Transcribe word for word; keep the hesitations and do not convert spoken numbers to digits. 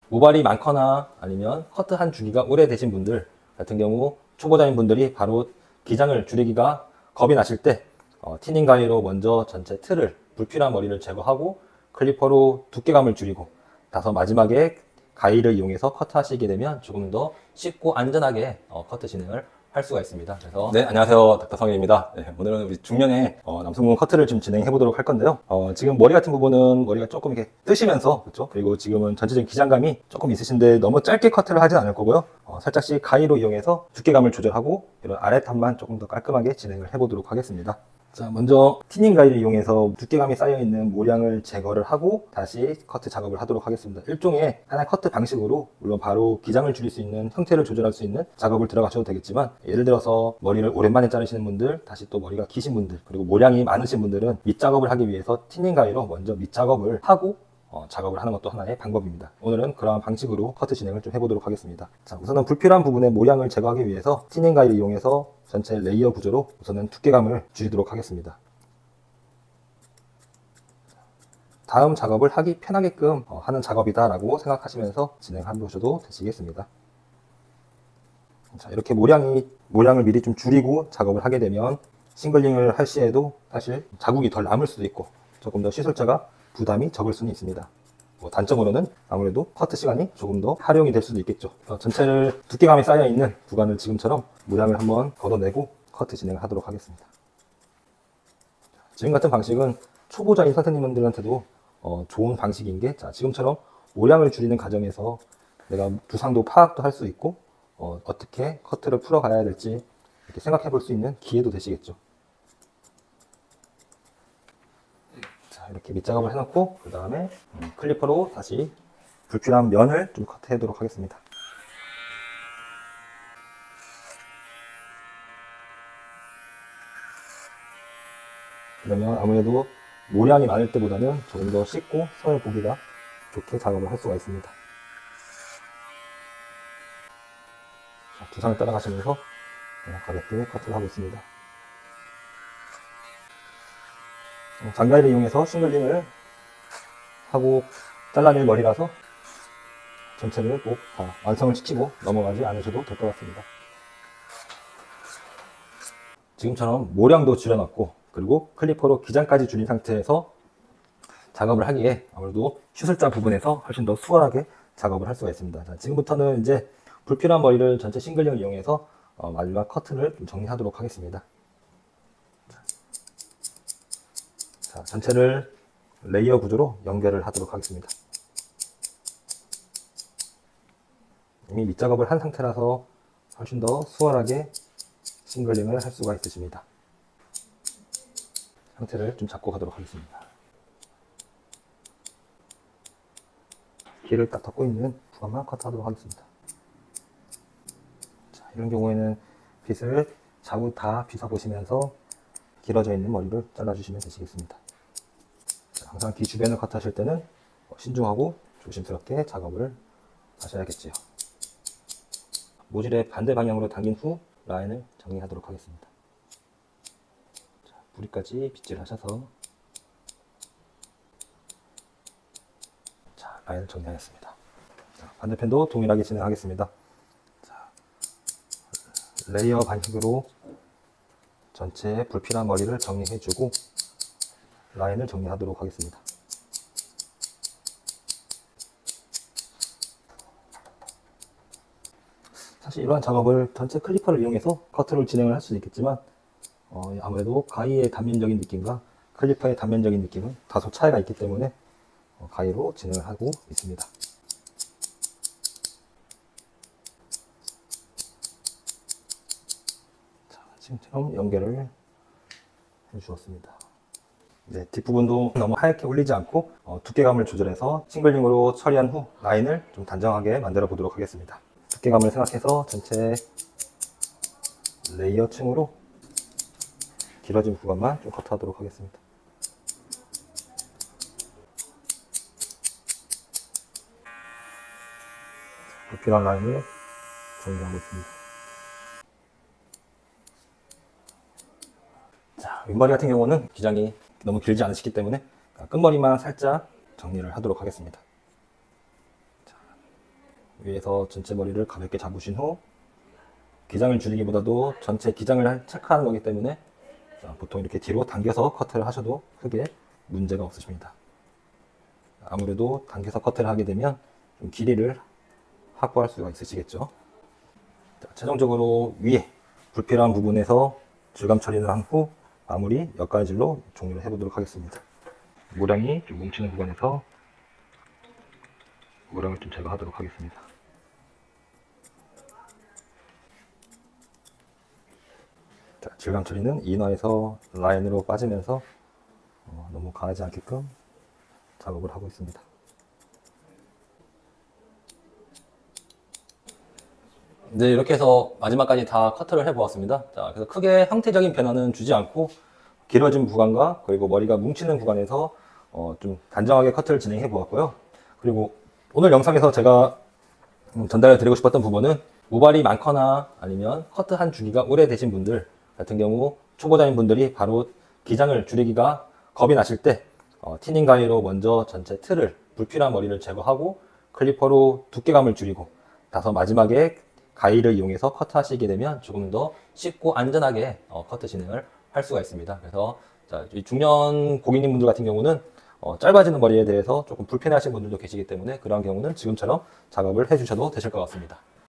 모발이 많거나 아니면 커트 한 주기가 오래되신 분들 같은 경우, 초보자인 분들이 바로 기장을 줄이기가 겁이 나실 때 어, 티닝 가위로 먼저 전체 틀을, 불필요한 머리를 제거하고 클리퍼로 두께감을 줄이고 나서 마지막에 가위를 이용해서 커트하시게 되면 조금 더 쉽고 안전하게 어, 커트 진행을 할 수가 있습니다. 그래서 네, 안녕하세요, 닥터 성현입니다. 네, 오늘은 우리 중년의 어, 남성분 커트를 좀 진행해 보도록 할 건데요. 어, 지금 머리 같은 부분은 머리가 조금 이렇게 뜨시면서, 그렇죠? 그리고 지금은 전체적인 기장감이 조금 있으신데 너무 짧게 커트를 하진 않을 거고요. 어, 살짝씩 가위로 이용해서 두께감을 조절하고 이런 아래탑만 조금 더 깔끔하게 진행을 해 보도록 하겠습니다. 자, 먼저 티닝 가위를 이용해서 두께감이 쌓여있는 모량을 제거를 하고 다시 커트 작업을 하도록 하겠습니다. 일종의 하나의 커트 방식으로, 물론 바로 기장을 줄일 수 있는, 형태를 조절할 수 있는 작업을 들어가셔도 되겠지만, 예를 들어서 머리를 오랜만에 자르시는 분들, 다시 또 머리가 기신 분들, 그리고 모량이 많으신 분들은 밑작업을 하기 위해서 티닝 가위로 먼저 밑작업을 하고 어, 작업을 하는 것도 하나의 방법입니다. 오늘은 그러한 방식으로 커트 진행을 좀 해보도록 하겠습니다. 자, 우선은 불필요한 부분의 모양을 제거하기 위해서 티닝 가위를 이용해서 전체 레이어 구조로 우선은 두께감을 줄이도록 하겠습니다. 다음 작업을 하기 편하게끔 어, 하는 작업이다 라고 생각하시면서 진행해보셔도 되시겠습니다. 자, 이렇게 모량이, 모량을 미리 좀 줄이고 작업을 하게 되면 싱글링을 할 시에도 사실 자국이 덜 남을 수도 있고 조금 더 시술자가 부담이 적을 수는 있습니다. 뭐 단점으로는 아무래도 커트 시간이 조금 더 활용이 될 수도 있겠죠. 어, 전체를 두께감이 쌓여있는 구간을 지금처럼 모양을 한번 걷어내고 커트 진행을 하도록 하겠습니다. 지금 같은 방식은 초보자인 선생님들한테도 어, 좋은 방식인 게, 자, 지금처럼 모양을 줄이는 과정에서 내가 두상도 파악도 할 수 있고 어, 어떻게 커트를 풀어가야 될지 이렇게 생각해 볼 수 있는 기회도 되시겠죠. 이렇게 밑작업을 해놓고 그 다음에 클리퍼로 다시 불필요한 면을 좀 커트하도록 하겠습니다. 그러면 아무래도 모량이 많을 때보다는 조금 더 쉽고 손을 보기가 좋게 작업을 할 수가 있습니다. 자, 두상을 따라가시면서 가볍게 커트를 하고 있습니다. 장가위를 이용해서 싱글링을 하고 잘라낼 머리라서 전체를 꼭 다 완성을 시키고 넘어가지 않으셔도 될 것 같습니다. 지금처럼 모량도 줄여놨고 그리고 클리퍼로 기장까지 줄인 상태에서 작업을 하기에 아무래도 시술자 부분에서 훨씬 더 수월하게 작업을 할 수가 있습니다. 자, 지금부터는 이제 불필요한 머리를 전체 싱글링을 이용해서 어, 마지막 커트를 좀 정리하도록 하겠습니다. 자, 전체를 레이어 구조로 연결을 하도록 하겠습니다. 이미 밑작업을 한 상태라서 훨씬 더 수월하게 싱글링을 할 수가 있으십니다. 상태를 좀 잡고 가도록 하겠습니다. 길을 딱 덮고 있는 부분만 커트하도록 하겠습니다. 자, 이런 경우에는 빗을 자국 다 빗어보시면서 길어져 있는 머리를 잘라주시면 되시겠습니다. 자, 항상 귀 주변을 커트하실 때는 신중하고 조심스럽게 작업을 하셔야겠지요. 모질의 반대 방향으로 당긴 후 라인을 정리하도록 하겠습니다. 자, 뿌리까지 빗질 하셔서 자, 라인을 정리하겠습니다. 자, 반대편도 동일하게 진행하겠습니다. 자, 레이어 방식으로 전체 불필요한 머리를 정리해주고 라인을 정리하도록 하겠습니다. 사실 이러한 작업을 전체 클리퍼를 이용해서 커트를 진행을 할 수도 있겠지만 어, 아무래도 가위의 단면적인 느낌과 클리퍼의 단면적인 느낌은 다소 차이가 있기 때문에 어, 가위로 진행을 하고 있습니다. 자, 지금처럼 연결을 해주었습니다. 네, 뒷부분도 너무 하얗게 올리지 않고 어, 두께감을 조절해서 싱글링으로 처리한 후 라인을 좀 단정하게 만들어 보도록 하겠습니다. 두께감을 생각해서 전체 레이어층으로 길어진 구간만 좀 커트하도록 하겠습니다. 불필요한 라인을 정리하고 있습니다. 자, 윗머리 같은 경우는 기장이 너무 길지 않으시기 때문에 끝머리만 살짝 정리를 하도록 하겠습니다. 자, 위에서 전체 머리를 가볍게 잡으신 후 기장을 줄이기보다도 전체 기장을 체크하는 거기 때문에 자, 보통 이렇게 뒤로 당겨서 커트를 하셔도 크게 문제가 없으십니다. 아무래도 당겨서 커트를 하게 되면 좀 길이를 확보할 수가 있으시겠죠. 자, 최종적으로 위에 불필요한 부분에서 질감 처리를 한 후 마무리 역가위질로 종료를 해보도록 하겠습니다. 모량이 좀 뭉치는 구간에서 모량을 좀 제거하도록 하겠습니다. 자, 질감 처리는 이너에서 라인으로 빠지면서 어, 너무 강하지 않게끔 작업을 하고 있습니다. 네, 이렇게 해서 마지막까지 다 커트를 해 보았습니다. 자, 그래서 크게 형태적인 변화는 주지 않고 길어진 구간과 그리고 머리가 뭉치는 구간에서 어, 좀 단정하게 커트를 진행해 보았고요. 그리고 오늘 영상에서 제가 전달해 드리고 싶었던 부분은 모발이 많거나 아니면 커트한 주기가 오래되신 분들 같은 경우 초보자인 분들이 바로 기장을 줄이기가 겁이 나실 때 어, 티닝 가위로 먼저 전체 틀을 불필요한 머리를 제거하고 클리퍼로 두께감을 줄이고 나서 마지막에 가위를 이용해서 커트 하시게 되면 조금 더 쉽고 안전하게 어, 커트 진행을 할 수가 있습니다. 그래서 자, 중년 고객님 분들 같은 경우는 어, 짧아지는 머리에 대해서 조금 불편해 하시는 분들도 계시기 때문에 그런 경우는 지금처럼 작업을 해 주셔도 되실 것 같습니다.